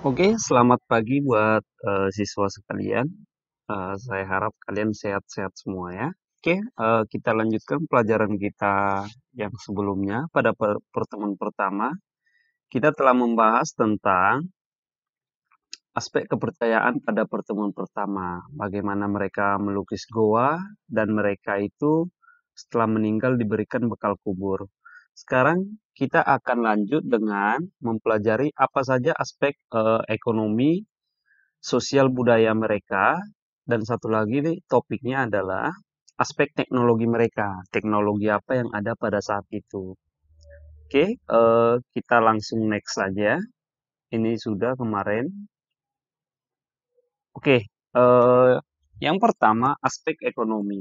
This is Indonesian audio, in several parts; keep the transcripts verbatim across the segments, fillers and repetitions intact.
Oke, selamat pagi buat eh, siswa sekalian. Eh, saya harap kalian sehat-sehat semua ya. Oke, eh, kita lanjutkan pelajaran kita yang sebelumnya. Pada per- pertemuan pertama, kita telah membahas tentang aspek kepercayaan pada pertemuan pertama. Bagaimana mereka melukis goa dan mereka itu setelah meninggal diberikan bekal kubur. Sekarang kita akan lanjut dengan mempelajari apa saja aspek eh, ekonomi sosial budaya mereka, dan satu lagi nih, topiknya adalah aspek teknologi mereka. Teknologi apa yang ada pada saat itu. Oke, eh, kita langsung next saja. Ini sudah kemarin. Oke, eh, yang pertama aspek ekonomi.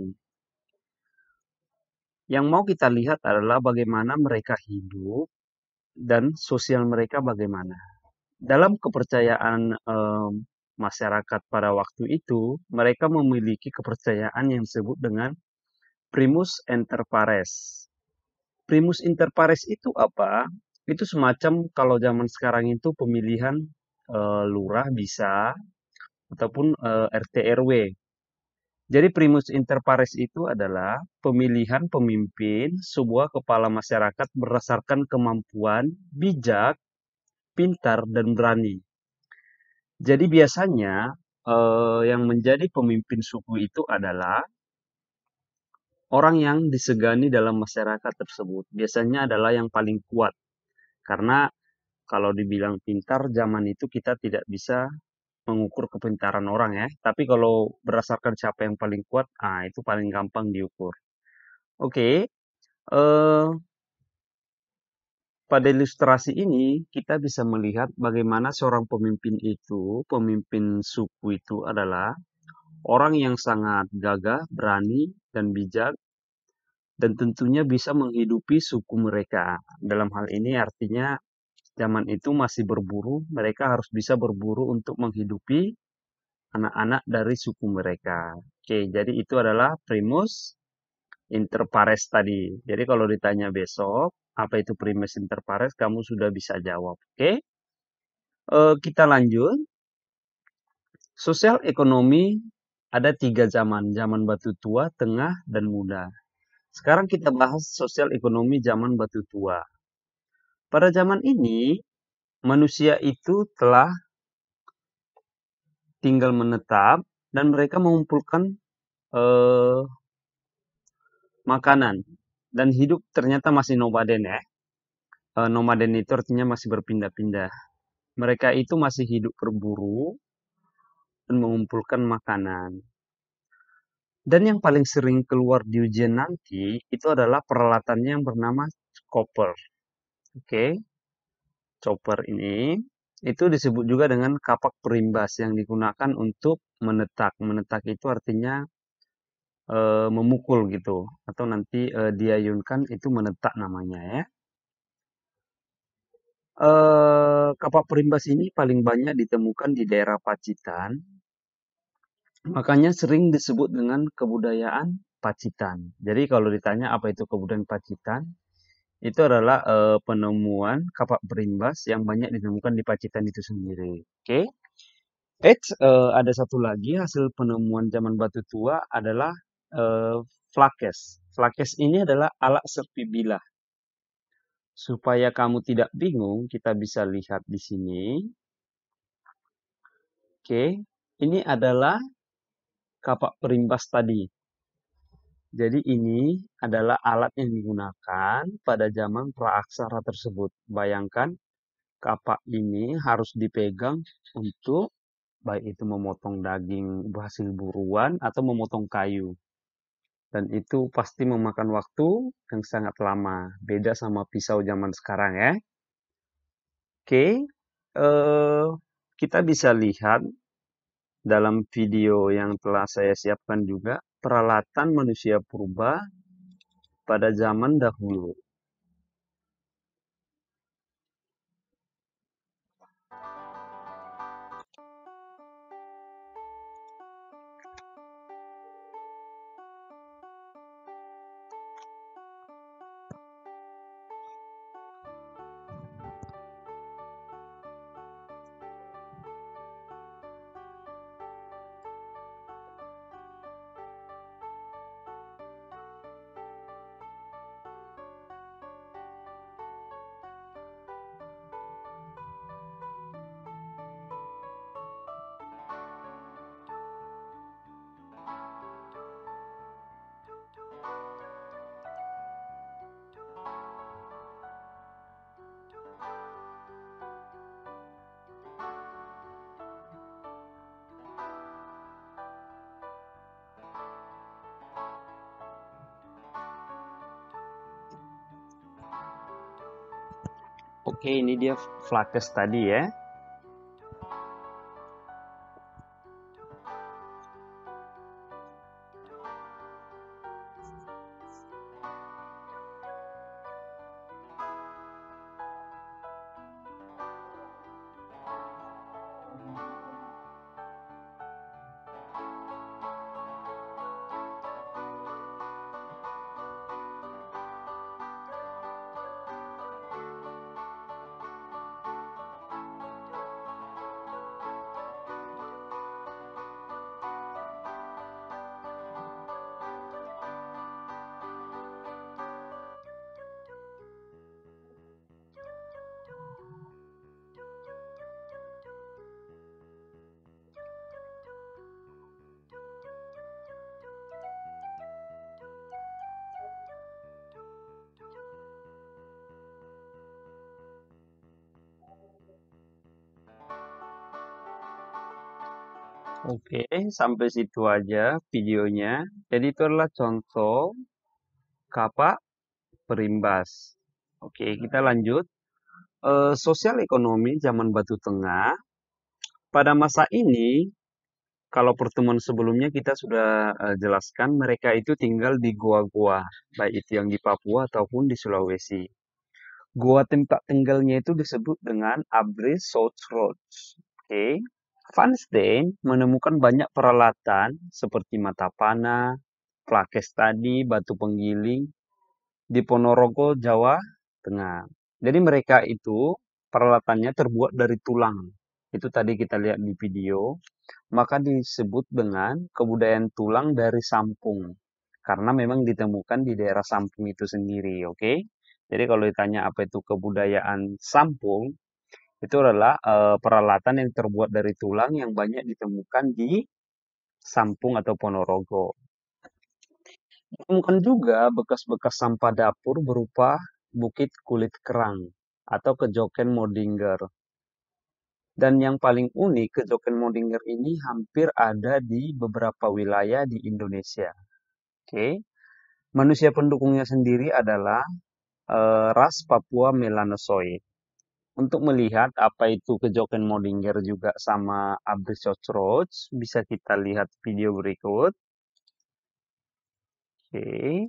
Yang mau kita lihat adalah bagaimana mereka hidup dan sosial mereka bagaimana. Dalam kepercayaan eh, masyarakat pada waktu itu, mereka memiliki kepercayaan yang disebut dengan primus inter pares. Primus inter pares itu apa? Itu semacam kalau zaman sekarang itu pemilihan eh, lurah bisa ataupun eh, R T R W. Jadi primus inter pares itu adalah pemilihan pemimpin sebuah kepala masyarakat berdasarkan kemampuan, bijak, pintar, dan berani. Jadi biasanya eh, yang menjadi pemimpin suku itu adalah orang yang disegani dalam masyarakat tersebut. Biasanya adalah yang paling kuat. Karena kalau dibilang pintar, zaman itu kita tidak bisa mengukur kepintaran orang ya. Tapi kalau berdasarkan siapa yang paling kuat, ah itu paling gampang diukur. Oke, eh, pada ilustrasi ini kita bisa melihat bagaimana seorang pemimpin itu, pemimpin suku itu adalah orang yang sangat gagah, berani, dan bijak, dan tentunya bisa menghidupi suku mereka. Dalam hal ini artinya zaman itu masih berburu, mereka harus bisa berburu untuk menghidupi anak-anak dari suku mereka. Oke, jadi itu adalah primus inter pares tadi. Jadi kalau ditanya besok, apa itu primus inter pares, kamu sudah bisa jawab. Oke, Eh, kita lanjut. Sosial ekonomi ada tiga zaman, zaman batu tua, tengah, dan muda. Sekarang kita bahas sosial ekonomi zaman batu tua. Pada zaman ini, manusia itu telah tinggal menetap dan mereka mengumpulkan eh, makanan dan hidup ternyata masih nomaden ya. Eh, nomaden itu artinya masih berpindah-pindah. Mereka itu masih hidup berburu dan mengumpulkan makanan. Dan yang paling sering keluar di ujian nanti itu adalah peralatannya yang bernama chopper. Oke, chopper ini itu disebut juga dengan kapak perimbas yang digunakan untuk menetak. Menetak itu artinya eh, memukul gitu atau nanti eh, diayunkan itu menetak namanya ya. Eh, kapak perimbas ini paling banyak ditemukan di daerah Pacitan, makanya sering disebut dengan kebudayaan Pacitan. Jadi kalau ditanya apa itu kebudayaan Pacitan, itu adalah eh, penemuan kapak perimbas yang banyak ditemukan di Pacitan itu sendiri. Oke, okay? Eits, eh, ada satu lagi hasil penemuan zaman batu tua adalah eh, flakes. Flakes ini adalah alat serpi bilah. Supaya kamu tidak bingung, kita bisa lihat di sini. Oke, ini adalah kapak perimbas tadi. Jadi ini adalah alat yang digunakan pada zaman praaksara tersebut. Bayangkan kapak ini harus dipegang untuk baik itu memotong daging hasil buruan atau memotong kayu. Dan itu pasti memakan waktu yang sangat lama. Beda sama pisau zaman sekarang ya. Oke, eh, kita bisa lihat dalam video yang telah saya siapkan juga peralatan manusia purba pada zaman dahulu. Oke, ini dia Flakes tadi ya. Oke, sampai situ aja videonya. Jadi itu adalah contoh kapak perimbas. Oke, kita lanjut. Eh, sosial ekonomi zaman Batu Tengah. Pada masa ini, kalau pertemuan sebelumnya kita sudah eh, jelaskan, mereka itu tinggal di goa-goa, baik itu yang di Papua ataupun di Sulawesi. Goa tempat tinggalnya itu disebut dengan Abris South Roads. Oke. Van Steen menemukan banyak peralatan seperti mata panah, flakes tadi, batu penggiling di Ponorogo, Jawa Tengah. Jadi mereka itu peralatannya terbuat dari tulang. Itu tadi kita lihat di video. Maka disebut dengan kebudayaan tulang dari Sampung. Karena memang ditemukan di daerah Sampung itu sendiri, oke? Jadi kalau ditanya apa itu kebudayaan Sampung, itu adalah eh, peralatan yang terbuat dari tulang yang banyak ditemukan di Sampung atau Ponorogo. Ditemukan juga bekas-bekas sampah dapur berupa bukit kulit kerang atau kejoken Modinger. Dan yang paling unik, kejoken Modinger ini hampir ada di beberapa wilayah di Indonesia. Oke, manusia pendukungnya sendiri adalah eh, ras Papua Melanosoid. Untuk melihat apa itu kejoken Modinger juga sama Abricot Roach, bisa kita lihat video berikut. Oke.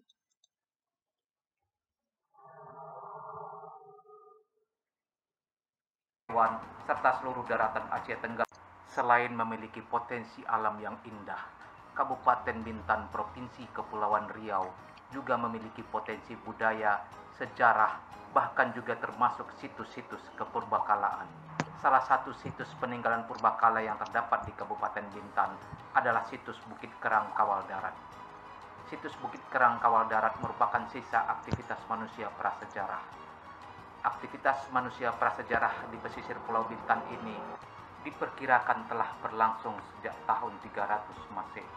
Serta seluruh daratan Aceh Tenggara. Selain memiliki potensi alam yang indah, Kabupaten Bintan Provinsi Kepulauan Riau juga memiliki potensi budaya, sejarah, bahkan juga termasuk situs-situs kepurbakalaan. Salah satu situs peninggalan purbakala yang terdapat di Kabupaten Bintan adalah situs Bukit Kerang Kawal Darat. Situs Bukit Kerang Kawal Darat merupakan sisa aktivitas manusia prasejarah. Aktivitas manusia prasejarah di pesisir Pulau Bintan ini diperkirakan telah berlangsung sejak tahun tiga ratus Masehi.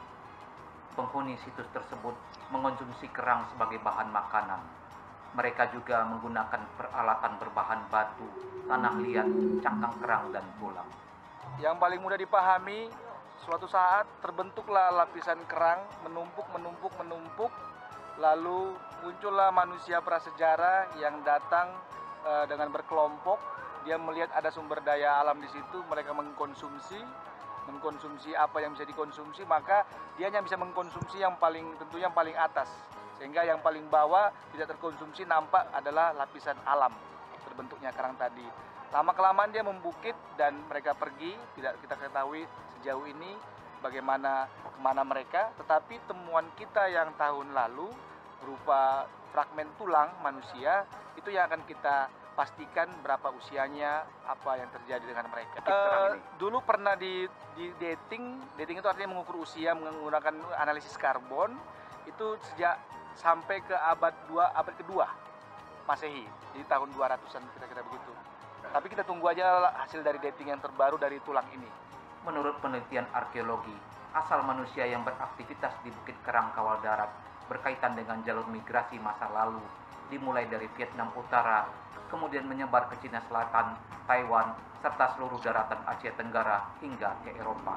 Penghuni situs tersebut mengonsumsi kerang sebagai bahan makanan. Mereka juga menggunakan peralatan berbahan batu, tanah liat, cangkang kerang, dan tulang. Yang paling mudah dipahami, suatu saat terbentuklah lapisan kerang, menumpuk, menumpuk, menumpuk, lalu muncullah manusia prasejarah yang datang e, dengan berkelompok. Dia melihat ada sumber daya alam di situ, mereka mengkonsumsi, mengkonsumsi apa yang bisa dikonsumsi, maka dia hanya bisa mengkonsumsi yang paling tentu yang paling atas, sehingga yang paling bawah tidak terkonsumsi, nampak adalah lapisan alam terbentuknya kerang tadi. Lama-kelamaan dia membukit dan mereka pergi, tidak kita ketahui sejauh ini bagaimana kemana mereka, tetapi temuan kita yang tahun lalu berupa fragmen tulang manusia itu yang akan kita pastikan berapa usianya, apa yang terjadi dengan mereka. Uh, dulu pernah di, di dating, dating itu artinya mengukur usia menggunakan analisis karbon, itu sejak sampai ke abad dua, abad kedua Masehi, di tahun dua ratusan kira-kira begitu. Tapi kita tunggu aja hasil dari dating yang terbaru dari tulang ini. Menurut penelitian arkeologi, asal manusia yang beraktivitas di Bukit Kerang Kawal Darat berkaitan dengan jalur migrasi masa lalu, dimulai dari Vietnam Utara, kemudian menyebar ke Cina Selatan, Taiwan, serta seluruh daratan Asia Tenggara hingga ke Eropa.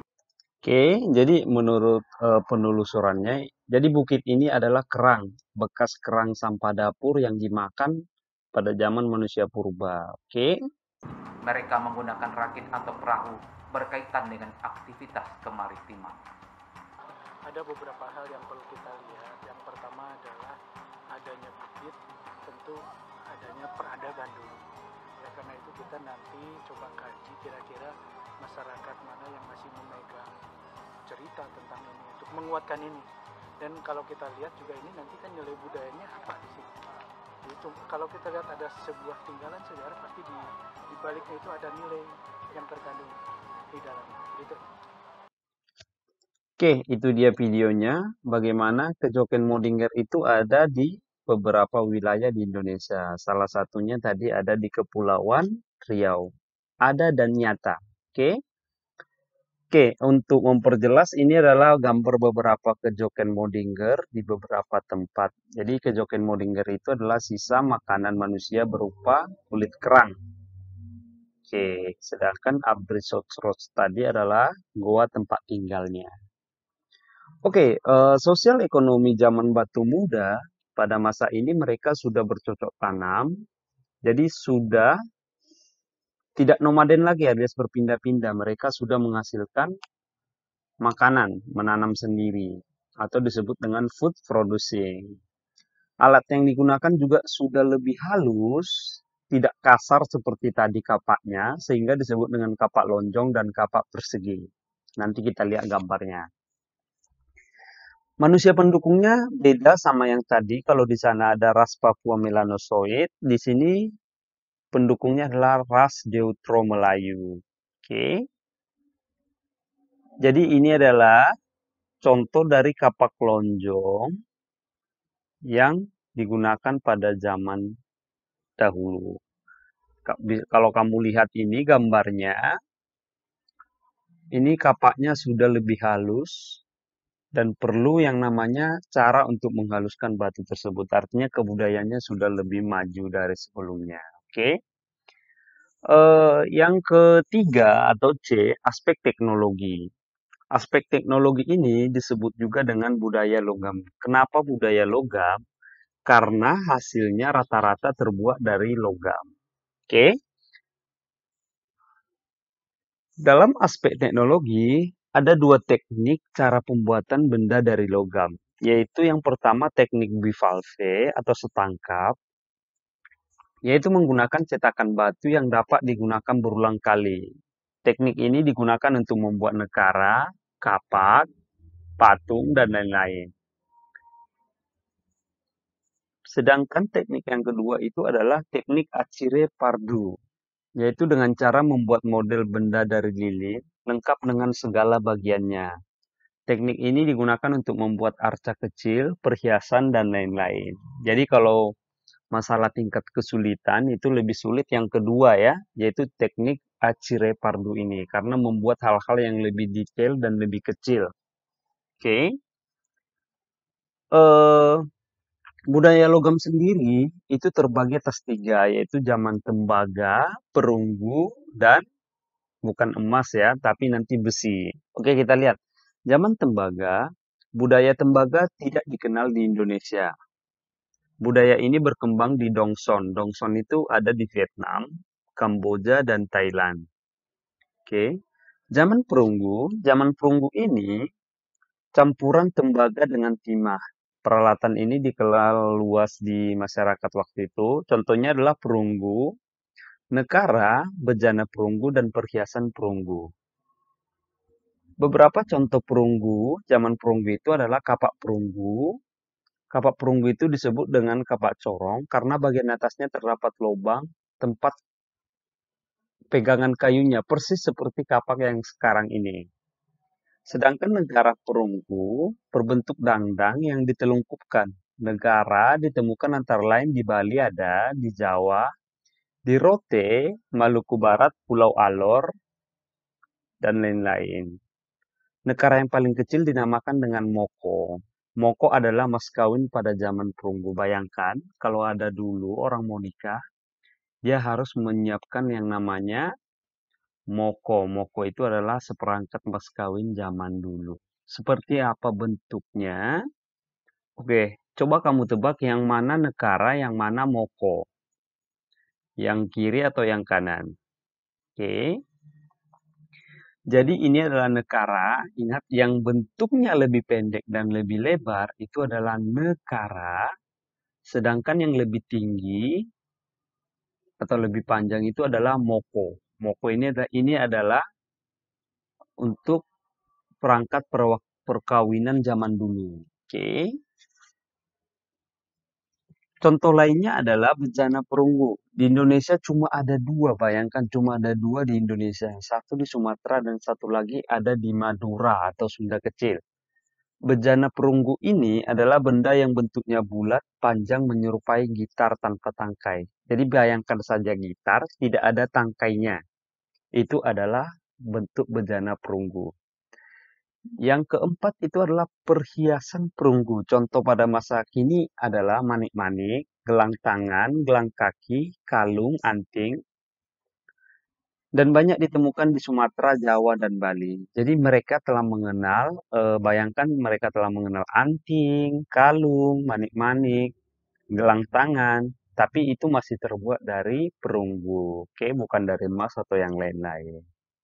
Oke, jadi menurut uh, penelusurannya, jadi bukit ini adalah kerang, bekas kerang sampah dapur yang dimakan pada zaman manusia purba. Oke. Mereka menggunakan rakit atau perahu berkaitan dengan aktivitas kemaritiman. Ada beberapa hal yang perlu kita lihat. Yang pertama adalah adanya bukit, tentu adanya peradaban dulu. Ya, karena itu kita nanti coba kaji kira-kira masyarakat mana yang masih memegang cerita tentang ini untuk menguatkan ini. Dan kalau kita lihat juga ini nanti kan nilai budayanya apa di sini. Itu kalau kita lihat ada sebuah tinggalan sejarah, pasti di, di baliknya itu ada nilai yang terkandung di dalamnya. Gitu. Oke, itu dia videonya. Bagaimana Kejoken Modinger itu ada di beberapa wilayah di Indonesia. Salah satunya tadi ada di Kepulauan Riau. Ada dan nyata. Oke. Oke, untuk memperjelas ini adalah gambar beberapa Kejoken Modinger di beberapa tempat. Jadi Kejoken Modinger itu adalah sisa makanan manusia berupa kulit kerang. Oke, sedangkan Abricotros tadi adalah goa tempat tinggalnya. Oke, eh, sosial ekonomi zaman batu muda pada masa ini mereka sudah bercocok tanam, jadi sudah tidak nomaden lagi alias berpindah-pindah. Mereka sudah menghasilkan makanan, menanam sendiri, atau disebut dengan food producing. Alat yang digunakan juga sudah lebih halus, tidak kasar seperti tadi kapaknya, sehingga disebut dengan kapak lonjong dan kapak persegi. Nanti kita lihat gambarnya. Manusia pendukungnya beda sama yang tadi. Kalau di sana ada ras Papua Melanosoid, di sini pendukungnya adalah ras Deutero Melayu. Oke. Jadi ini adalah contoh dari kapak lonjong yang digunakan pada zaman dahulu. Kalau kamu lihat ini gambarnya, ini kapaknya sudah lebih halus. Dan perlu yang namanya cara untuk menghaluskan batu tersebut. Artinya kebudayaannya sudah lebih maju dari sebelumnya. Oke. Uh, yang ketiga atau C, aspek teknologi. Aspek teknologi ini disebut juga dengan budaya logam. Kenapa budaya logam? Karena hasilnya rata-rata terbuat dari logam. Oke. Dalam aspek teknologi, ada dua teknik cara pembuatan benda dari logam, yaitu yang pertama teknik bivalve atau setangkap, yaitu menggunakan cetakan batu yang dapat digunakan berulang kali. Teknik ini digunakan untuk membuat nekara, kapak, patung, dan lain-lain. Sedangkan teknik yang kedua itu adalah teknik Acire Pardu, yaitu dengan cara membuat model benda dari lilin, lengkap dengan segala bagiannya. Teknik ini digunakan untuk membuat arca kecil, perhiasan, dan lain-lain. Jadi kalau masalah tingkat kesulitan itu lebih sulit yang kedua ya, yaitu teknik Acire Pardu ini. Karena membuat hal-hal yang lebih detail dan lebih kecil. Oke. Okay. Uh, budaya logam sendiri itu terbagi atas tiga, yaitu zaman tembaga, perunggu, dan bukan emas ya, tapi nanti besi. Oke, kita lihat. Zaman tembaga, budaya tembaga tidak dikenal di Indonesia. Budaya ini berkembang di Dongson. Dongson itu ada di Vietnam, Kamboja, dan Thailand. Oke. Zaman perunggu, zaman perunggu ini campuran tembaga dengan timah. Peralatan ini dikenal luas di masyarakat waktu itu. Contohnya adalah perunggu, nekara, bejana perunggu, dan perhiasan perunggu. Beberapa contoh perunggu, zaman perunggu itu adalah kapak perunggu. Kapak perunggu itu disebut dengan kapak corong karena bagian atasnya terdapat lubang tempat pegangan kayunya, persis seperti kapak yang sekarang ini. Sedangkan negara perunggu berbentuk dangdang yang ditelungkupkan. Negara ditemukan antara lain di Bali ada, di Jawa, di Rote, Maluku Barat, Pulau Alor, dan lain-lain. Negara yang paling kecil dinamakan dengan Moko. Moko adalah mas kawin pada zaman perunggu. Bayangkan kalau ada dulu orang mau nikah, dia harus menyiapkan yang namanya Moko. Moko itu adalah seperangkat mas kawin zaman dulu. Seperti apa bentuknya? Oke, coba kamu tebak yang mana negara, yang mana Moko. yang kiri atau yang kanan. Oke. Jadi ini adalah nekara, ingat yang bentuknya lebih pendek dan lebih lebar itu adalah nekara, sedangkan yang lebih tinggi atau lebih panjang itu adalah moko. Moko ini adalah, ini adalah untuk perangkat perwa- perkawinan zaman dulu. Oke. Contoh lainnya adalah bencana perunggu. Di Indonesia cuma ada dua, bayangkan cuma ada dua di Indonesia. Satu di Sumatera dan satu lagi ada di Madura atau Sunda Kecil. Bejana perunggu ini adalah benda yang bentuknya bulat, panjang menyerupai gitar tanpa tangkai. Jadi bayangkan saja gitar, tidak ada tangkainya. Itu adalah bentuk bejana perunggu. Yang keempat itu adalah perhiasan perunggu. Contoh pada masa kini adalah manik-manik, gelang tangan, gelang kaki, kalung, anting, dan banyak ditemukan di Sumatera, Jawa, dan Bali. Jadi mereka telah mengenal, eh, bayangkan mereka telah mengenal anting, kalung, manik-manik, gelang tangan, tapi itu masih terbuat dari perunggu, oke, bukan dari emas atau yang lain-lain.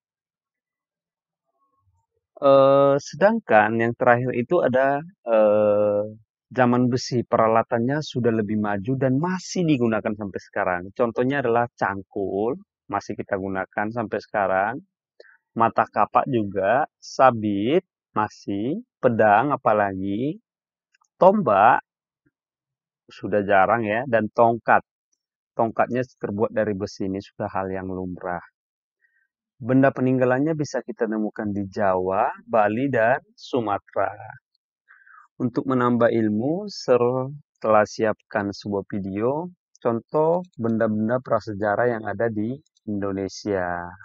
Eh, sedangkan yang terakhir itu ada eh, zaman besi, peralatannya sudah lebih maju dan masih digunakan sampai sekarang. Contohnya adalah cangkul, masih kita gunakan sampai sekarang. Mata kapak juga, sabit, masih, pedang apalagi, tombak, sudah jarang ya, dan tongkat. Tongkatnya terbuat dari besi, ini sudah hal yang lumrah. Benda peninggalannya bisa kita temukan di Jawa, Bali, dan Sumatera. Untuk menambah ilmu, Ser telah siapkan sebuah video contoh benda-benda prasejarah yang ada di Indonesia.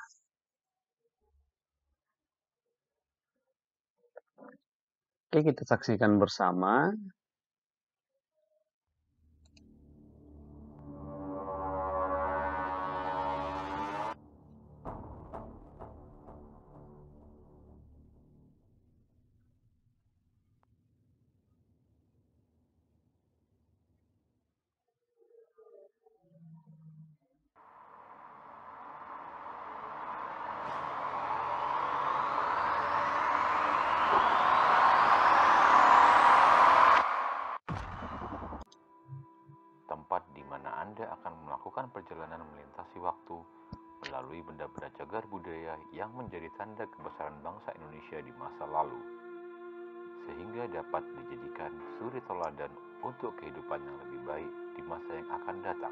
Oke, kita saksikan bersama. Tempat di mana Anda akan melakukan perjalanan melintasi waktu melalui benda-benda cagar budaya yang menjadi tanda kebesaran bangsa Indonesia di masa lalu, sehingga dapat dijadikan suri teladan untuk kehidupan yang lebih baik di masa yang akan datang.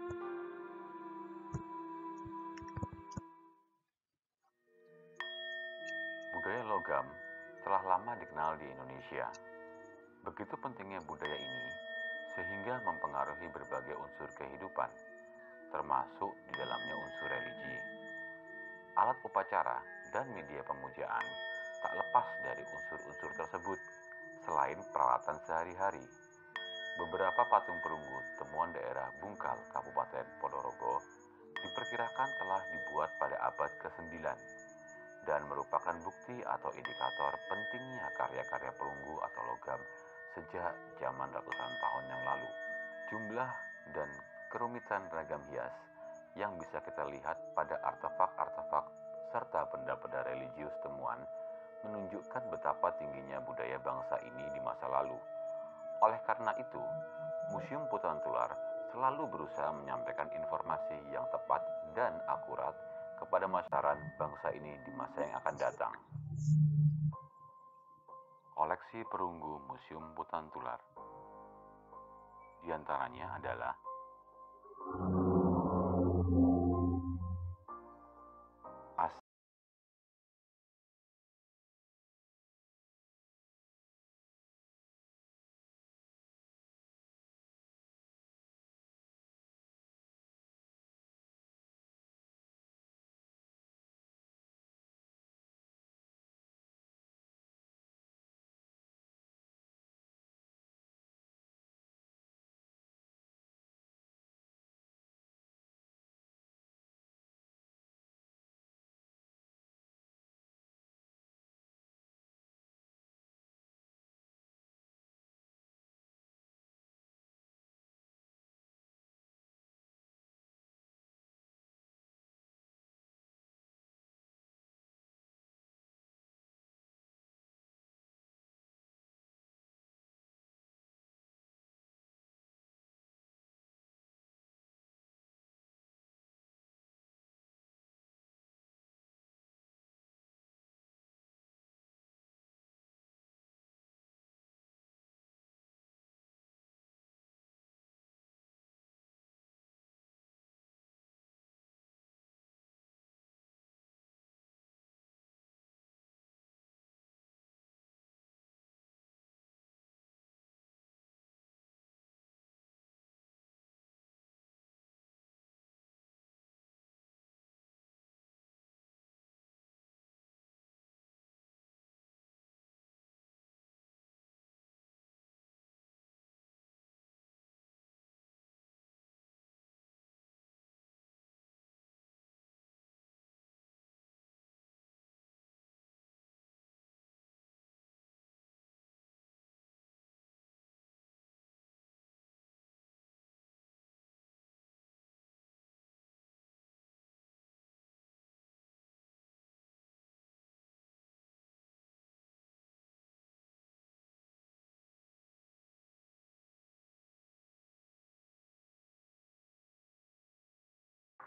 Budaya logam telah lama dikenal di Indonesia. Begitu pentingnya budaya ini sehingga mempengaruhi berbagai unsur kehidupan, termasuk di dalamnya unsur religi. Alat upacara dan media pemujaan tak lepas dari unsur-unsur tersebut, selain peralatan sehari-hari. Beberapa patung perunggu temuan daerah Bungkal, Kabupaten Ponorogo, diperkirakan telah dibuat pada abad kesembilan dan merupakan bukti atau indikator pentingnya karya-karya perunggu atau logam sejak zaman ratusan tahun yang lalu. Jumlah dan kerumitan ragam hias yang bisa kita lihat pada artefak-artefak serta benda-benda religius temuan menunjukkan betapa tingginya budaya bangsa ini di masa lalu. Oleh karena itu, Museum Putan Tular selalu berusaha menyampaikan informasi yang tepat dan akurat kepada masyarakat bangsa ini di masa yang akan datang. Koleksi perunggu Museum Putan Tular di antaranya adalah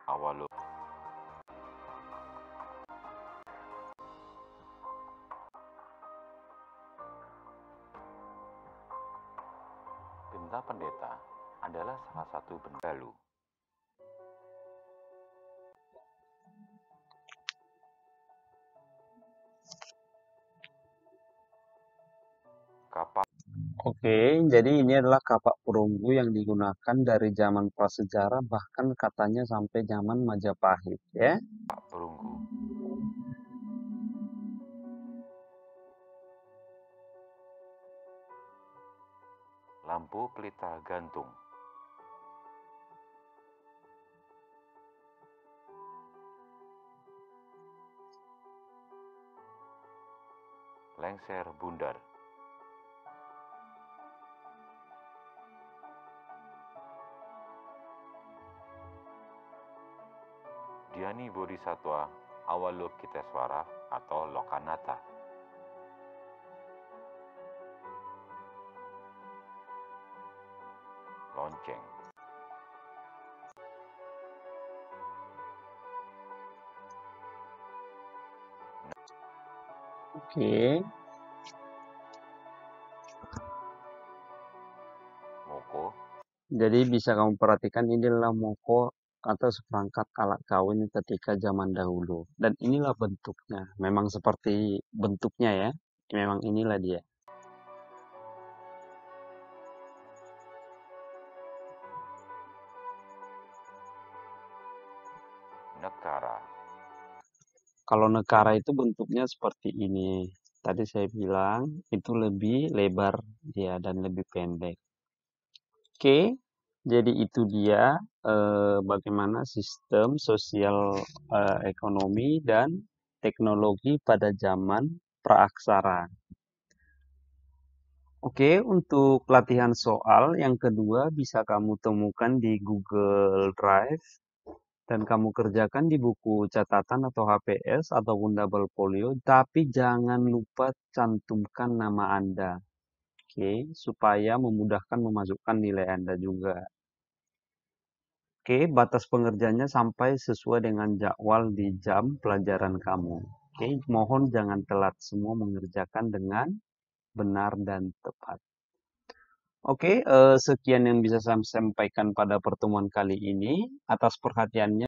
awal benda pendeta adalah salah satu benda galuh. Kapak Oke, jadi ini adalah kapak perunggu yang digunakan dari zaman prasejarah, bahkan katanya sampai zaman Majapahit, ya. perunggu. Lampu pelita gantung. Lengser bundar. Dhyani Bodhisattva Avalokitesvara atau Lokanatha. Lonceng. Oke, Moko. jadi bisa kamu perhatikan ini adalah moko atau seperangkat alat kawin ketika zaman dahulu. Dan inilah bentuknya. Memang seperti bentuknya ya. Memang inilah dia. Nekara. Kalau nekara itu bentuknya seperti ini. Tadi saya bilang itu lebih lebar dia dan lebih pendek. Oke, jadi itu dia eh, bagaimana sistem sosial eh, ekonomi dan teknologi pada zaman praaksara. Oke, untuk latihan soal yang kedua bisa kamu temukan di Google Drive dan kamu kerjakan di buku catatan atau H P S ataupun double folio, tapi jangan lupa cantumkan nama Anda. Oke, supaya memudahkan memasukkan nilai Anda juga. Oke, batas pengerjaannya sampai sesuai dengan jadwal di jam pelajaran kamu. Oke, mohon jangan telat, semua mengerjakan dengan benar dan tepat. Oke, eh, sekian yang bisa saya sampaikan pada pertemuan kali ini. Atas perhatiannya.